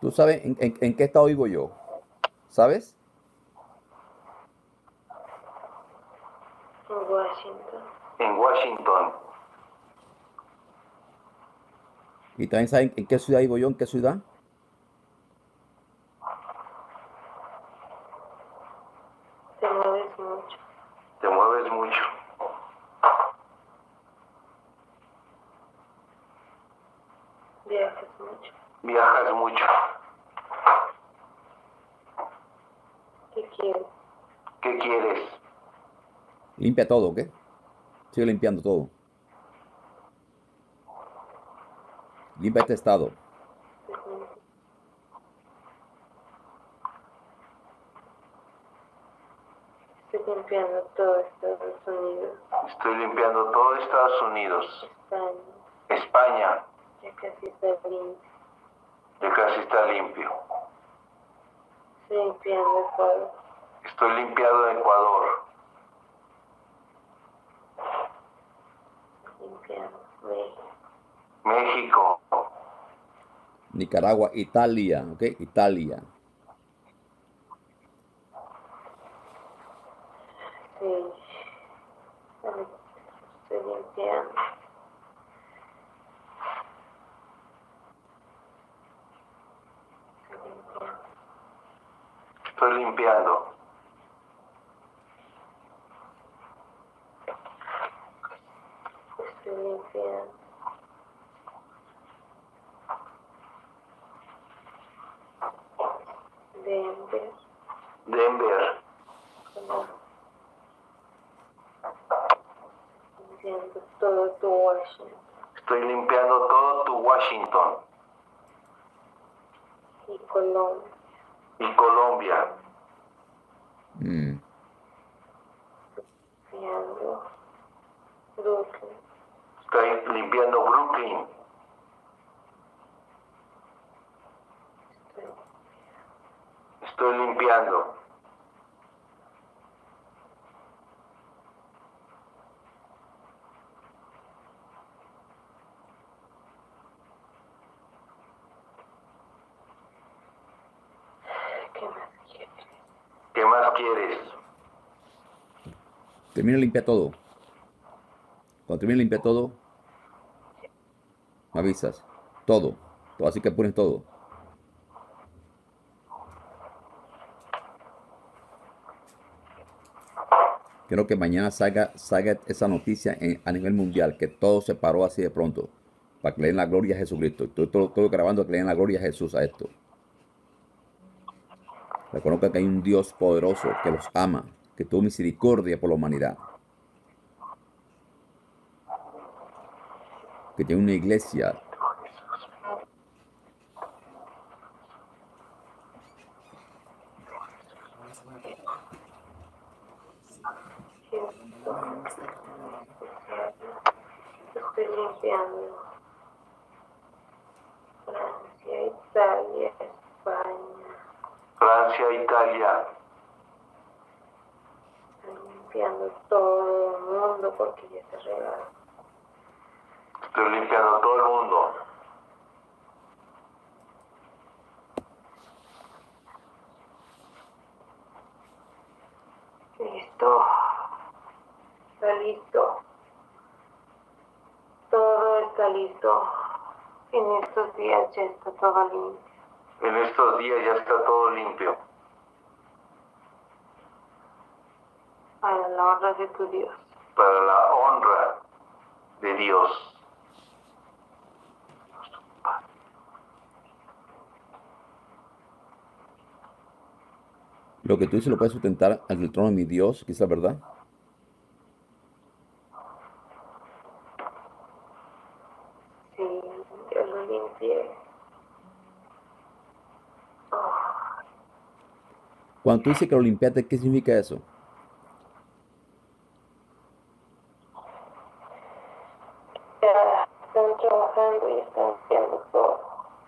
¿Tú sabes en qué estado vivo yo? ¿Sabes? En Washington. En Washington. ¿Y también saben en qué ciudad vivo yo? ¿En qué ciudad? Te mueves mucho. Te mueves mucho. Viajas mucho. Viajas mucho. ¿Qué quieres? ¿Qué quieres? Limpia todo, ¿ok? Sigue limpiando todo. Limpia este estado. Estoy limpiando todo Estados Unidos. Estoy limpiando todo Estados Unidos. España. España. Ya casi está limpio. Ya casi está limpio. Estoy limpiando Ecuador. Estoy limpiando Ecuador. Limpiando México. México. Nicaragua, Italia, ¿ok? Italia. Sí. Estoy limpiando. Estoy limpiando. Estoy limpiando. Denver. Denver. Limpiando todo tu Washington. Estoy limpiando todo tu Washington. Y Colombia. Y Colombia. Limpiando Brooklyn. Estoy limpiando Brooklyn. Estoy limpiando. ¿Qué más quieres? ¿Qué más quieres? Termina de limpiar todo. Cuando termine de limpiar todo, me avisas. Todo. Todo. Así que pones todo. Quiero que mañana salga esa noticia a nivel mundial, que todo se paró así de pronto, para que le den la gloria a Jesucristo. Estoy grabando que le den la gloria a Jesús a esto. Reconozcan que hay un Dios poderoso que los ama, que tuvo misericordia por la humanidad, que tiene una iglesia. Estoy limpiando Francia, Italia, España. Francia, Italia. Estoy limpiando todo el mundo porque ya está regado. Estoy limpiando todo el mundo. Listo. Está listo. Todo está listo. En estos días ya está todo limpio. En estos días ya está todo limpio. Para la honra de tu Dios. Para la honra de Dios. Lo que tú dices lo puedes sustentar ante el trono de mi Dios, que es la verdad. Sí, yo lo limpié. Cuando tú dices que lo limpiaste, ¿qué significa eso? Ya están trabajando y están limpiando todo.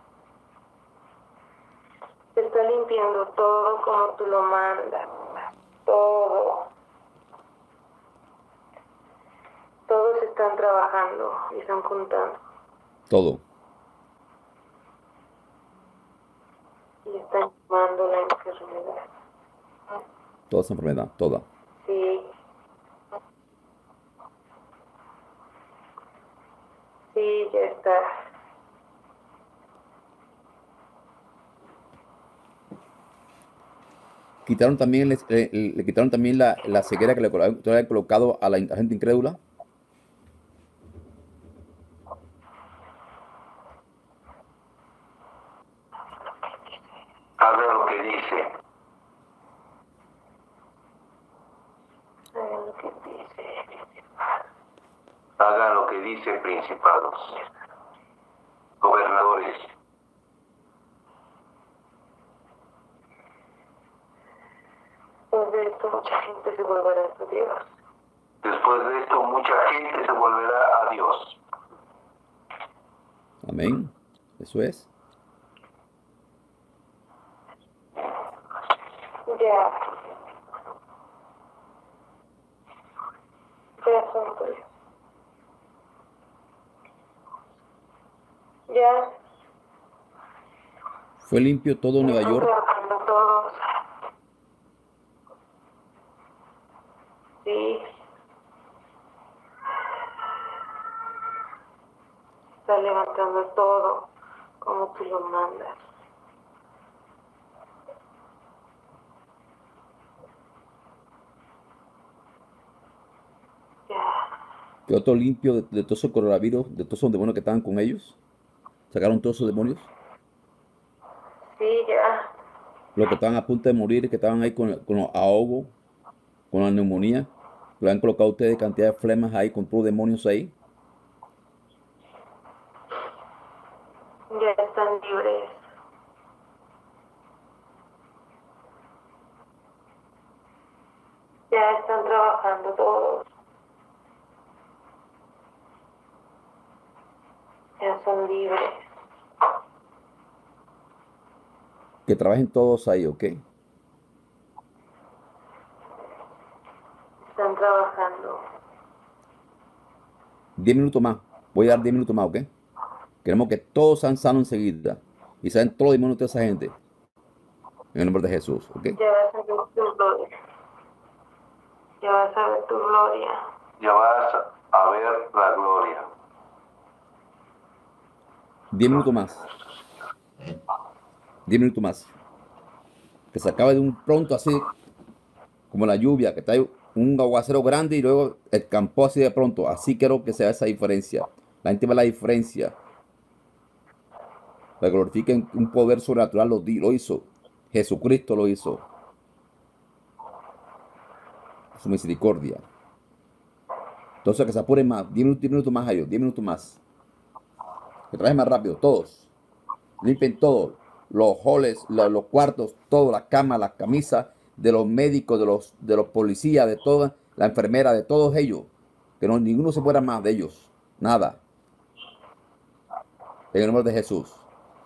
Se está limpiando todo como tú lo mandas. Todo. Todos están trabajando y están contando. Todo. toda esa enfermedad, toda. Sí. Sí, ya está. Quitaron también, le quitaron también la ceguera que le habían colocado a la gente incrédula. Haga lo que dice. Hagan lo que dice. Hagan lo que dice principados, gobernadores. Después de esto, mucha gente se volverá a su Dios. Después de esto, mucha gente se volverá a Dios. Amén. Eso es. Ya. Ya son tuyos. Ya. Fue limpio todo Nueva Están York. trabajando todos. Sí. Está levantando todo como tú lo mandas. Ya. Quedó todo limpio de todo ese coronavirus, de todos esos demonios que estaban con ellos. Sacaron todos esos demonios. Sí, ya. Los que estaban a punto de morir, que estaban ahí con los ahogos, con la neumonía. Le han colocado a ustedes cantidad de flemas ahí con todos los demonios ahí. Ya están libres. Ya están trabajando todos. Ya son libres. Que trabajen todos ahí, ¿ok? Están trabajando. 10 minutos más. Voy a dar 10 minutos más, ¿ok? Queremos que todos sean sanos enseguida. Y sean todos los demonios de esa gente. En el nombre de Jesús, ¿ok? Ya vas a ver tu gloria. Ya vas a ver tu gloria. Ya vas a ver la gloria. 10 minutos más. 10 minutos más. Que se acabe de un pronto así, como la lluvia, que trae un aguacero grande y luego el campo así de pronto. Así quiero que sea esa diferencia. La gente ve la diferencia. La glorifiquen, un poder sobrenatural lo hizo. Jesucristo lo hizo. Su misericordia. Entonces que se apuren más. 10 minutos más a ellos. 10 minutos más. Que trabajen más rápido. Todos. Limpien todo. Los halls, los cuartos, todo. Las camas, las camisas de los médicos, de los policías, de toda la enfermera, de todos ellos. Que no, ninguno se muera más de ellos. Nada. En el nombre de Jesús.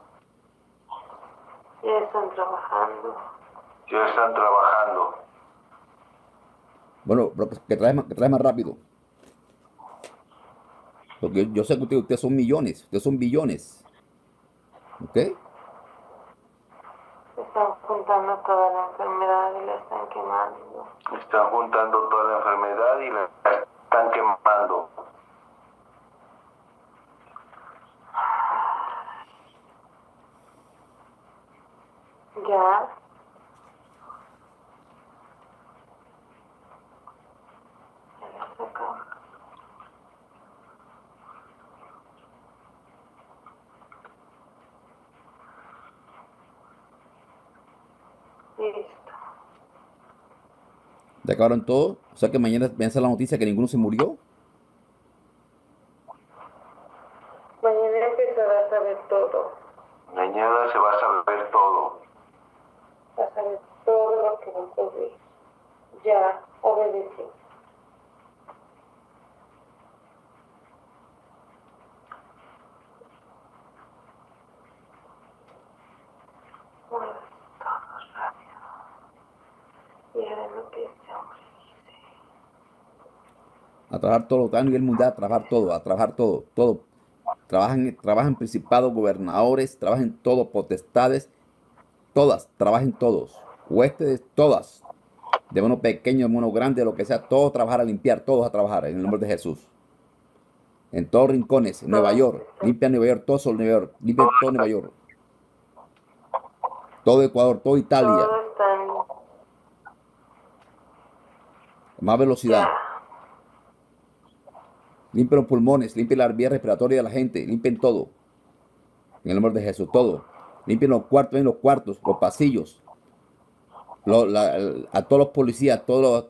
Ya están trabajando. Ya están trabajando. Bueno, pero que trae más rápido. Porque yo sé que ustedes son millones. Ustedes son billones. ¿Ok? Están juntando toda la enfermedad y la están quemando. Están juntando toda la enfermedad y la están quemando. Ya. Ya se acabó. Listo. ¿Ya acabaron todo? O sea que mañana piensa la noticia que ninguno se murió. Mañana empezarás a saber todo. Mañana se va a saber todo. Vas a ver todo lo que vas a oír. Ya obedecí. Mueve todo rápido. Y haré lo que este hombre dice. A trabajar todo, a nivel mundial, a trabajar todo, todo. Trabajan principados, gobernadores, trabajan todo, potestades, todas, trabajen todos. Huestes, todas. de mono pequeño, de mono grande, lo que sea, todos trabajar a limpiar, todos a trabajar en el nombre de Jesús. En todos rincones, en Nueva York, limpia Nueva York, todo sobre Nueva York, limpia todo Nueva York, todo Ecuador, todo Italia, Todo está en... más velocidad. Ya. Limpien los pulmones, limpien la vía respiratoria de la gente, limpien todo. En el nombre de Jesús, todo. Limpien los cuartos, los pasillos, a todos los policías,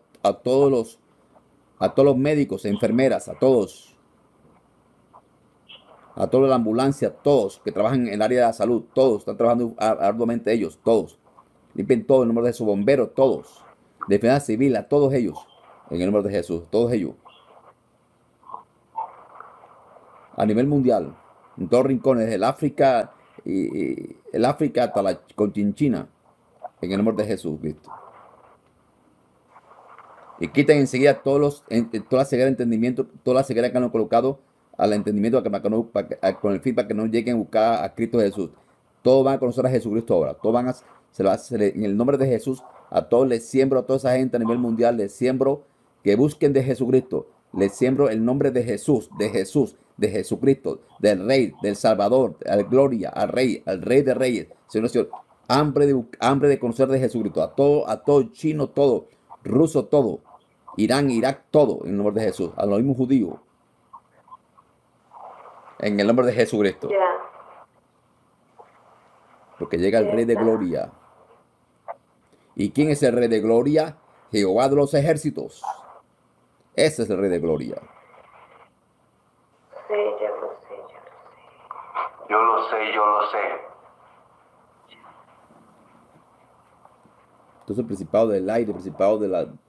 a todos los médicos, enfermeras, a todos de la ambulancia, todos que trabajan en el área de la salud, todos están trabajando arduamente ellos, todos. Limpien todo en el nombre de sus bomberos, todos. Defensa civil, a todos ellos, en el nombre de Jesús, todos ellos. A nivel mundial, en todos los rincones, desde el África, el África hasta la Conchinchina, en el nombre de Jesucristo. Y quiten enseguida toda la ceguera de entendimiento, toda la ceguera que han colocado al entendimiento con el fin para que no lleguen a buscar a Cristo Jesús. Todos van a conocer a Jesucristo ahora. Todos van a, en el nombre de Jesús, a todos les siembro, a toda esa gente a nivel mundial, les siembro que busquen de Jesucristo. Les siembro el nombre de Jesús, de Jesucristo, del Rey, del Salvador, al Gloria, al Rey de Reyes. Señor, hambre de conocer de Jesucristo. A todo chino, todo, ruso, todo. Irán, Irak, todo, en el nombre de Jesús. A los mismos judíos. En el nombre de Jesucristo. Ya. Porque llega el Rey de Gloria. ¿Y quién es el Rey de Gloria? Jehová de los ejércitos. Ese es el Rey de Gloria. Sí, yo lo sé, yo lo sé. Yo lo sé, yo lo sé. Entonces el principado del aire, el principado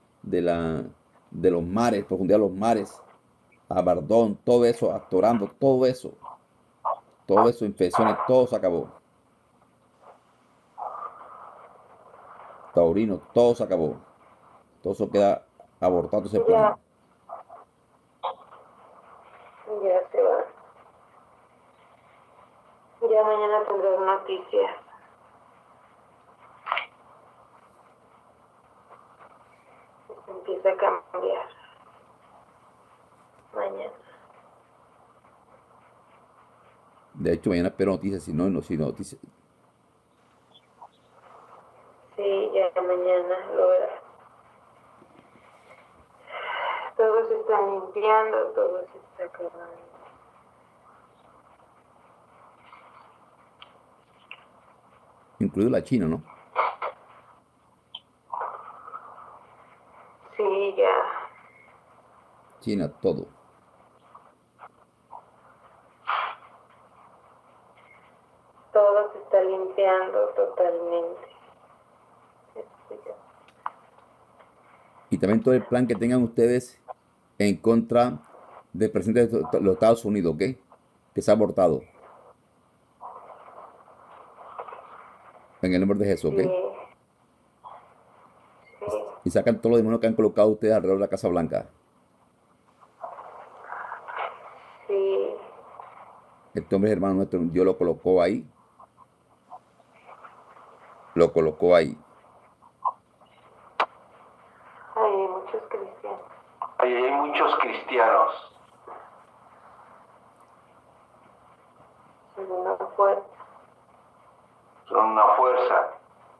de los mares, profundidad de los mares, Abardón, todo eso, Actorando, todo eso, infecciones, todo se acabó. Taurino, todo se acabó. Todo eso queda abortado ese plan. Ya se va. Ya mañana tendrás noticias. Empieza a cambiar. Mañana. De hecho, mañana espero noticias, si no noticias. Sí, ya mañana lo verás. Todo se está limpiando, todo se está acabando. Incluido la China, ¿no? Sí, ya. China, todo. Todo se está limpiando totalmente. Y también todo el plan que tengan ustedes en contra del presidente de los Estados Unidos, ¿ok? Que se ha abortado. En el nombre de Jesús, ¿ok? Sí. Sí. Y sacan todos los demonios que han colocado ustedes alrededor de la Casa Blanca. Sí. Este hombre es hermano nuestro, Dios lo colocó ahí. Lo colocó ahí. Hay muchos cristianos. Ahí hay muchos cristianos. Son una fuerza. Son una fuerza.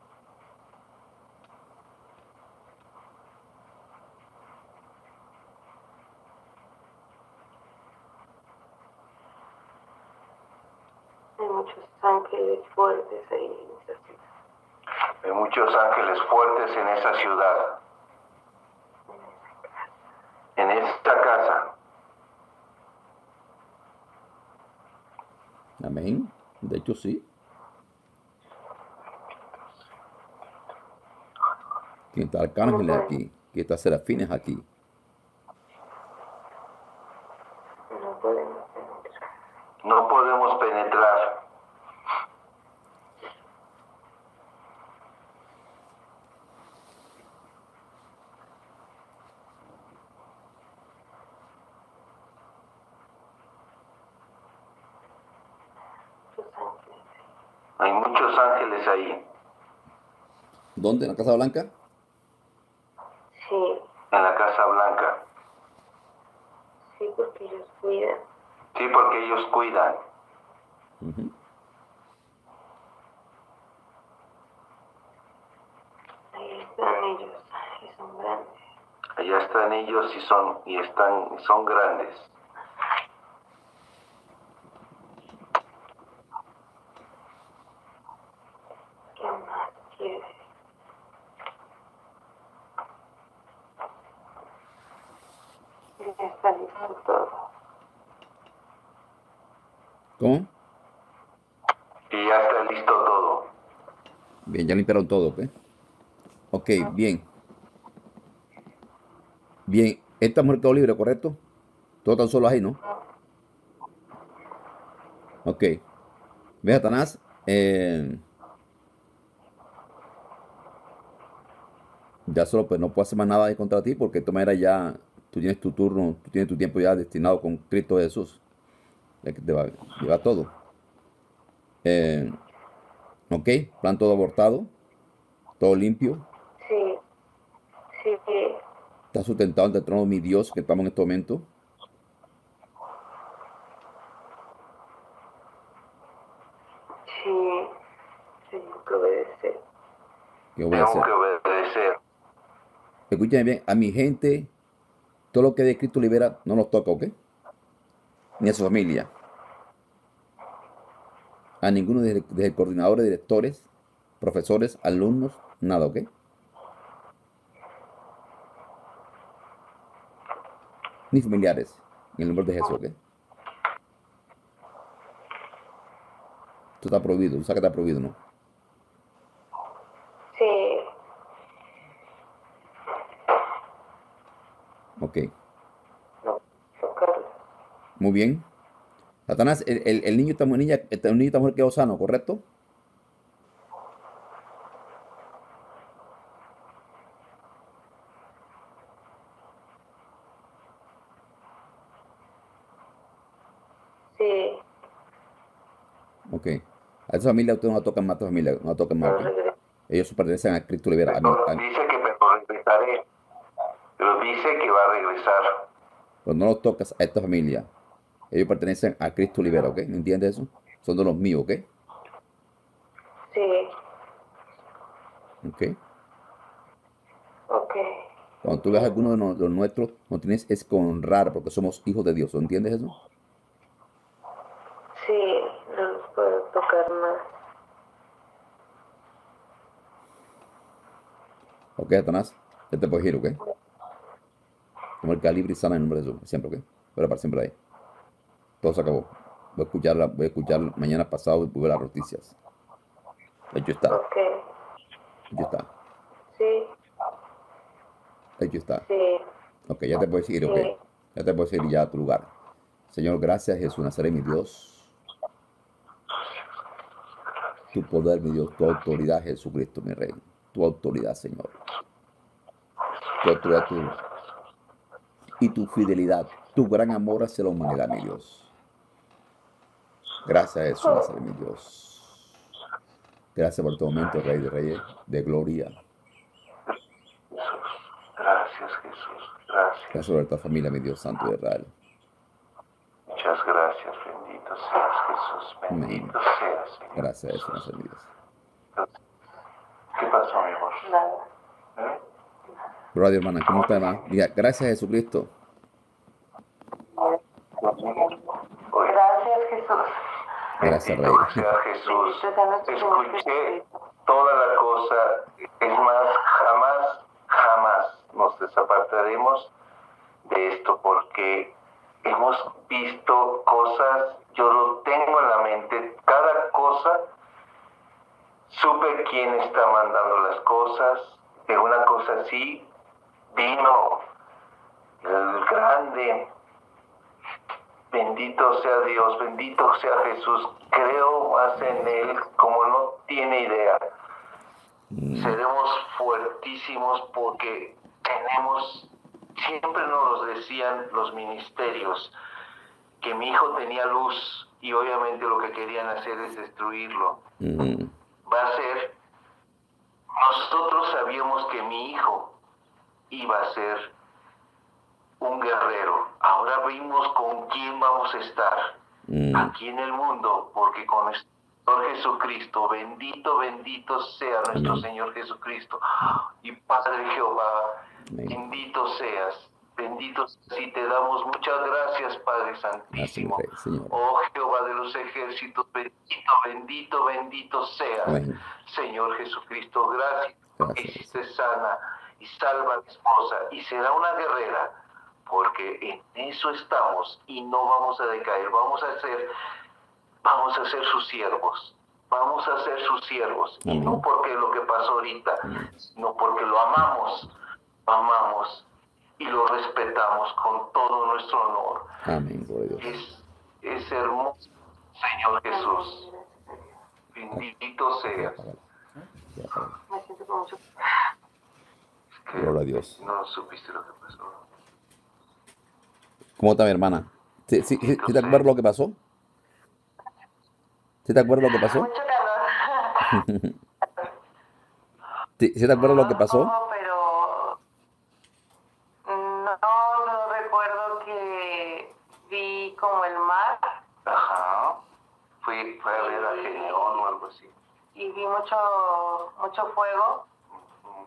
Hay muchos ángeles fuertes ahí en esa ciudad. Hay muchos ángeles fuertes en esa ciudad. En esta casa. Amén. De hecho, sí. Que está arcángeles aquí. Que está serafines aquí. No podemos penetrar. No podemos penetrar. Muchos ángeles. Hay muchos ángeles ahí. ¿Dónde? ¿En la Casa Blanca? En la Casa Blanca. Sí, porque ellos cuidan. Sí, porque ellos cuidan. Ujú. Ahí están ellos y son grandes. Allá están ellos y son grandes. ¿Qué más quieres? Ya está listo todo. ¿Cómo? Y ya está listo todo. Bien, ya limpiaron todo, ¿ok? Ok, bien. Bien, esta mujer quedó libre, ¿correcto? Todo tan solo ahí, ¿no? Ok. Ve, Satanás. Ya solo pues no puedo hacer más nada ahí contra ti porque de todas maneras ya tú tienes tu turno, tú tienes tu tiempo ya destinado con Cristo Jesús. Ya que te va a llevar todo. Eh, ok, plan todo abortado, todo limpio. Sí, sí, Está sustentado ante el trono de mi Dios que estamos en este momento. sí. Tengo que obedecer. Que voy a Tengo hacer. que obedecer. Escúchame bien, a mi gente, todo lo que de Cristo libera no nos toca, ¿ok? Ni a su familia. A ninguno de coordinadores, directores, profesores, alumnos, nada, ¿ok? Ni familiares, en el nombre de Jesús, ¿ok? Esto está prohibido, tú sabes que está prohibido, ¿no? Sí, Ok, no tocarlo. muy bien. Satanás, el niño, esta niña, el niño, esta mujer quedó sano, ¿correcto? Sí, Ok. A esa familia usted no la tocan más, a esta familia, no la tocan más, no ¿ok? regreso. Ellos pertenecen a Cristo Libera, Pero dice que me regresaré. Pero dice que va a regresar. Pero no los tocas a esta familia. Ellos pertenecen a Cristo Libera, ¿ok? ¿Me entiendes eso? Son de los míos, ¿ok? Sí, ¿Ok? ok. Cuando tú veas a Entiendo. alguno de los nuestros, no tienes es que honrar porque somos hijos de Dios, ¿entiendes eso? Sí, no los puedo tocar más. Ok, Satanás, ya te puedes ir, ¿ok? Como el calibre y sana en nombre de Jesús, siempre, ¿ok? Pero para siempre ahí. Todo se acabó. Voy a escuchar mañana pasado y voy a ver las noticias. Hecho está, Ok, hecho está, sí, hecho está. sí, Ok, ya te puedes ir, ok. sí. Ya te puedes ir ya a tu lugar. Señor, gracias, Jesús Nazaret, mi Dios. Tu poder, mi Dios, tu autoridad, Jesucristo, mi Rey. Tu autoridad, Señor. Tu autoridad, y tu fidelidad, tu gran amor hacia la humanidad, mi Dios. Gracias, Jesús Nazaret, mi Dios. Gracias por tu momento, Rey de Reyes, de gloria. Gracias, Jesús. Gracias. Gracias por esta familia, mi Dios Santo de Israel. Muchas gracias. Bendito seas, Jesús. Amén. Bendito seas, Señor. Gracias, Jesús Nazaret, mi Dios. ¿Qué pasó, mi amor? Nada. ¿Eh? Gloria, hermana, ¿cómo está, hermana? Diga, gracias, Jesucristo. Oye, Gracias, Jesús. Gracias, Rey. bendito sea Jesús. Bendito sea nuestro Señor Escuché Jesucristo. toda la cosa. Es más, jamás, jamás nos desapartaremos de esto porque hemos visto cosas, yo lo tengo en la mente, cada cosa, supe quién está mandando las cosas, de una cosa así, vino el grande, bendito sea Dios, bendito sea Jesús, creo más en Él como no tiene idea. Seremos fuertísimos porque tenemos, siempre nos lo decían los ministerios, que mi hijo tenía luz y obviamente lo que querían hacer es destruirlo. Mm, Va a ser, nosotros sabíamos que mi hijo iba a ser un guerrero. Ahora vimos con quién vamos a estar aquí en el mundo, porque con nuestro Señor Jesucristo, bendito, bendito sea nuestro Amén. Señor Jesucristo. Y Padre Jehová, Amén. bendito seas. Bendito seas y te damos muchas gracias, Padre Gracias, mi Santísimo. Rey, Señor. Oh Jehová de los ejércitos, bendito, bendito, bendito seas. Amén. Señor Jesucristo, gracias porque Gracias. hiciste sana y salva a mi esposa y será una guerrera, porque en eso estamos y no vamos a decaer, vamos a ser sus siervos. Vamos a ser sus siervos. Y Amén. no porque lo que pasó ahorita, Amén. sino porque lo amamos y lo respetamos con todo nuestro honor. Amén, gloria a Dios. Es hermoso, Señor Jesús. Bendito seas. Ya, Padre. Me siento con mucho... Es que Gloria a Dios. no supiste lo que pasó. ¿Cómo está mi hermana? ¿Sí te acuerdas lo que pasó? ¿Sí te acuerdas lo que pasó? Mucho calor. ¿Sí te acuerdas lo que pasó? No, pero no recuerdo que vi como el mar Ajá. Fue a ver a Gedeón o algo así. y vi mucho fuego Ujú.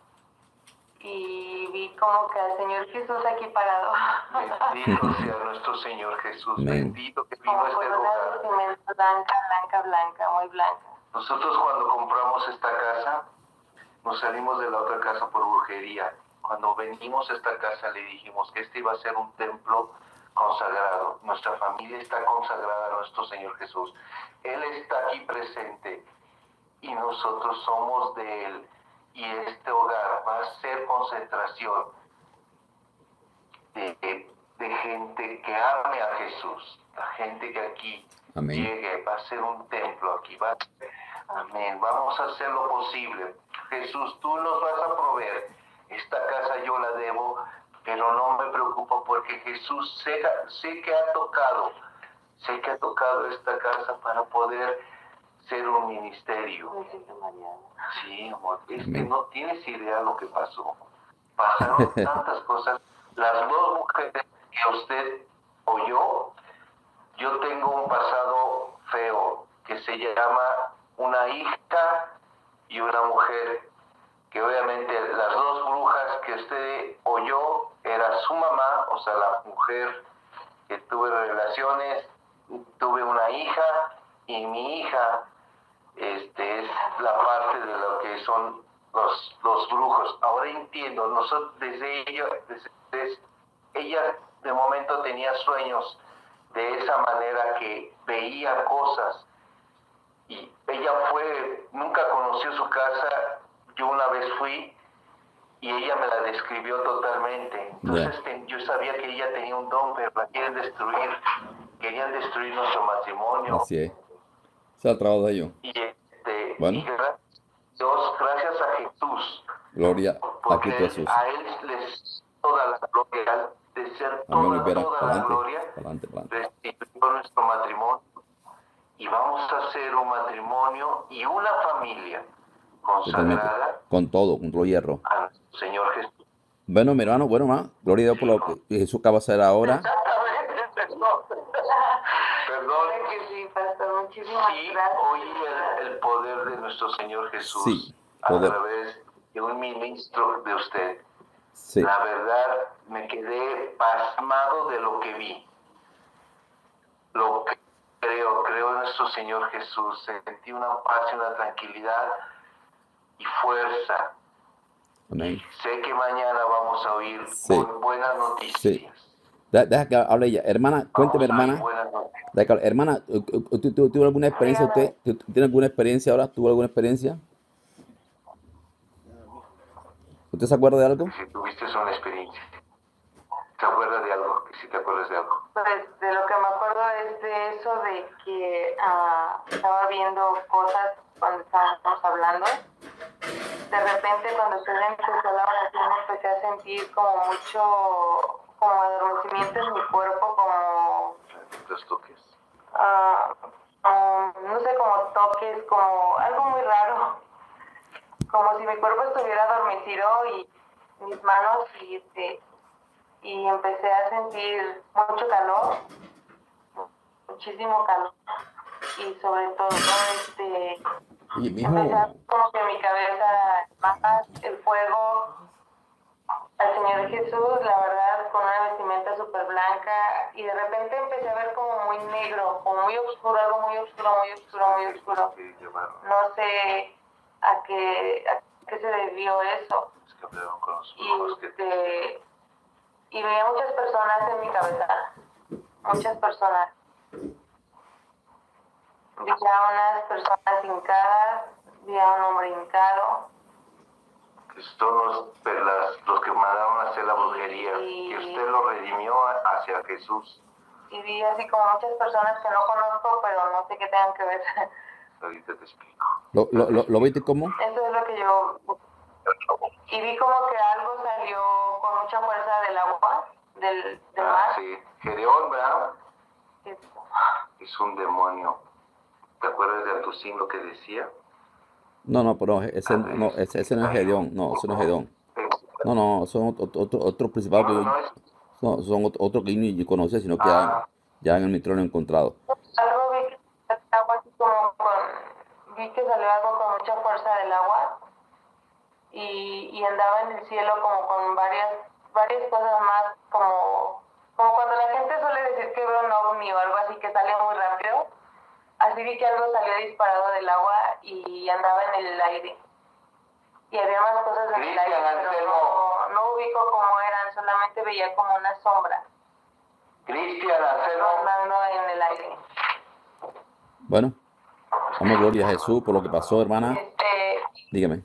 y vi como que al Señor Jesús aquí parado. Bendito sea nuestro Señor Jesús. Amén. Bendito que vino Como a este con una lugar. vestimenta blanca, muy blanca. Nosotros cuando compramos esta casa, nos salimos de la otra casa por brujería. Cuando vendimos esta casa le dijimos que este iba a ser un templo consagrado. Nuestra familia está consagrada a nuestro Señor Jesús. Él está aquí presente y nosotros somos de Él. Y este hogar va a ser concentración de gente que ame a Jesús. La gente que aquí Amén. llegue, va a ser un templo aquí. Amén. Vamos a hacer lo posible. Jesús, tú nos vas a proveer. Esta casa yo la debo, pero no me preocupo porque Jesús sé que ha tocado esta casa para poder ser un ministerio. Me siento mareada. Sí, amor, es que Amén. no tienes idea lo que pasó. Pasaron tantas cosas. Las dos mujeres que usted oyó, yo tengo un pasado feo que se llama una hija y una mujer, que obviamente las dos brujas que usted oyó era su mamá, o sea, la mujer que tuve relaciones, tuve una hija y mi hija es la parte de lo que son los brujos. Ahora entiendo, nosotros desde ella de momento tenía sueños de esa manera, que veía cosas y ella nunca conoció su casa. Yo una vez fui y ella me la describió totalmente. Entonces yo sabía que ella tenía un don, pero la querían destruir nuestro matrimonio. Así es. Ese es el trabajo de ellos. Y Bueno. y Dios, gracias a Jesús, Gloria a porque Cristo Jesús. a Él les toda la gloria, de ser Amén, toda Olivera. la Adelante. gloria, Adelante. restituyó nuestro matrimonio y vamos a hacer un matrimonio y una familia Totalmente. consagrada Con todo hierro. a nuestro Señor Jesús. Bueno, mi hermano, gloria a Dios por lo que Jesús acaba de hacer ahora. Exactamente, perdón. Que sí, pastor, muchísimas Sí, gracias. oí el poder de nuestro Señor Jesús Sí, a poder. través de un ministro de usted. Sí. La verdad, me quedé pasmado de lo que vi. Lo que creo en nuestro Señor Jesús. Sentí una paz y una tranquilidad y fuerza. Amén. Sé que mañana vamos a oír Sí. buenas noticias. Sí. Deja que hable ella. Hermana, cuénteme, Vamos a oír hermana. buenas noticias. Deja que hable. Hermana, ¿tuvo alguna experiencia usted? ¿Tiene alguna experiencia ahora? ¿Tuvo alguna experiencia? ¿Usted se acuerda de algo? Si tuviste una experiencia, ¿te acuerdas de algo? Que si te acuerdas de algo. Pues de lo que me acuerdo es de eso de que estaba viendo cosas cuando estábamos hablando. De repente cuando usted empezó la oración empecé a sentir como como adormecimiento en mi cuerpo, como Los toques. no sé, como toques, como algo muy raro, como si mi cuerpo estuviera adormecido y mis manos y empecé a sentir mucho calor, muchísimo calor, y sobre todo Oye, empecé a mijo, como que mi cabeza más el fuego al Señor Jesús, la verdad, con una vestimenta súper blanca, y de repente empecé a ver como muy negro, como muy oscuro, algo muy oscuro, muy oscuro, muy oscuro. No sé a qué se debió eso. Y veía muchas personas en mi cabeza, muchas personas. Vi a unas personas hincadas, vi a un hombre hincado. Que son los que mandaron a hacer la brujería, que usted lo redimió hacia Jesús. Y vi así como muchas personas que no conozco, pero no sé qué tengan que ver. Ahorita te explico. ¿Lo viste cómo? Eso es lo que yo... Y vi como que algo salió con mucha fuerza del agua, del mar. Sí, Gedeón, ¿verdad? Es un demonio. ¿Te acuerdas de Antusín lo que decía? No, pero ese no es Gedeón. No, ese no es Gedeón. No, son otros principados que son otros que yo ni conocía, sino que ya en el trono he encontrado. Algo vi que agua así como vi que salió algo con mucha fuerza del agua y andaba en el cielo como con varias cosas más, como cuando la gente suele decir que ve un ovni o algo así que sale muy rápido. Así vi que algo salió disparado del agua y andaba en el aire. Y había más cosas en el aire, pero no ubico cómo eran, solamente veía como una sombra. Cristian, Anselmo. Andando en el aire. Bueno, damos gloria a Jesús por lo que pasó, hermana. Dígame.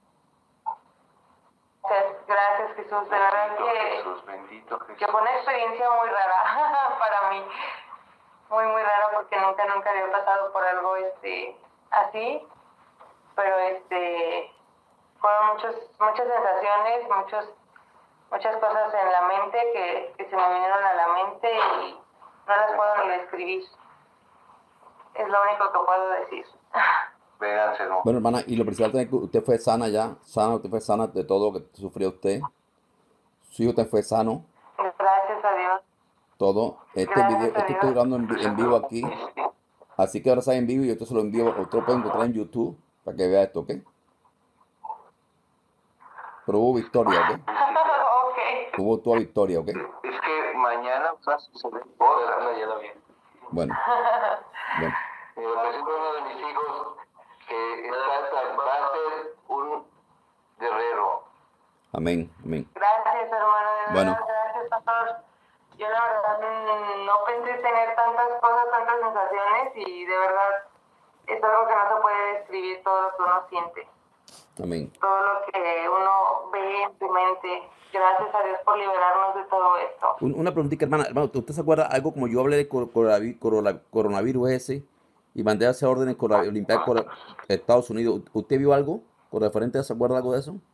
Gracias, Jesús. De verdad que fue una experiencia muy rara para mí. Muy, muy rara porque nunca había pasado por algo así. Pero fueron muchas sensaciones, muchas cosas en la mente que se me vinieron a la mente y no las puedo ni describir. Es lo único que puedo decir. Bueno, hermana, y lo principal es que usted fue sana ya, usted fue sana de todo lo que sufrió usted. Su hijo usted fue sano, Gracias a Dios. todo. Este video, esto estoy grabando en vivo aquí, así que ahora está en vivo y yo se lo envío, otro lo pueden encontrar en YouTube para que vea esto, ¿ok? Pero hubo victoria, ¿ok? Ok. Hubo toda victoria, ¿ok? Es que mañana va a suceder cosas. Ya lo vi. Bueno. Me presento uno de mis hijos que va a ser un guerrero. Amén. Gracias, hermano. De Bueno. verdad, gracias, pastor. Yo la verdad no pensé tener tantas cosas, tantas sensaciones y de verdad es algo que no se puede describir todo lo que uno siente. Amén. Todo lo que uno ve en su mente. Gracias a Dios por liberarnos de todo esto. Una preguntita, hermano, ¿usted se acuerda algo como yo hablé de coronavirus ese y mandé a hacer órdenes para limpiar Estados Unidos? ¿Usted vio algo con referente? ¿Se acuerda algo de eso?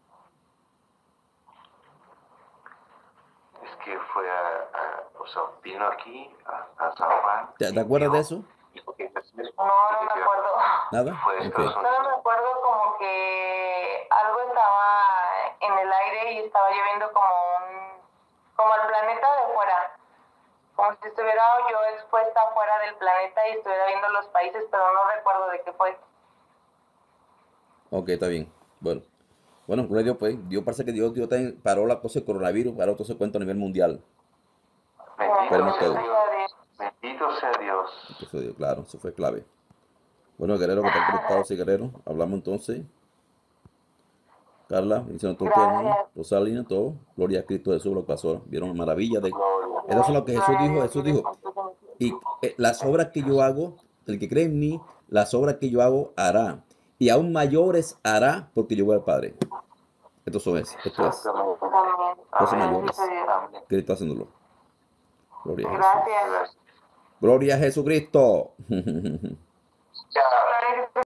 Es que fue o sea, vino aquí a San Juan. ¿Te acuerdas de eso? No me acuerdo. ¿Nada? Solo me acuerdo como que algo estaba en el aire y estaba lloviendo como al planeta de fuera. Como si estuviera yo expuesta fuera del planeta y estuviera viendo los países, pero no recuerdo de qué fue. Ok, está bien. Bueno, gloria a Dios, pues. Dios parece que Dios también paró la cosa del coronavirus, paró todo ese cuento a nivel mundial. Bendito sea Dios. Claro, eso fue clave. Bueno, guerrero, que está conectado, sí, guerrero. Hablamos entonces. Carla, diciendo todo, hermano. Rosalina, todo. Gloria a Cristo Jesús, lo que pasó. Vieron maravilla de. Eso es lo que Jesús dijo. Jesús dijo. Y las obras que yo hago, el que cree en mí, las obras que yo hago hará. Y aún mayores hará porque yo voy al Padre. Esto es. Cosas mayores. Cristo haciéndolo. Gloria a Jesús. Gracias. Gloria a Jesucristo.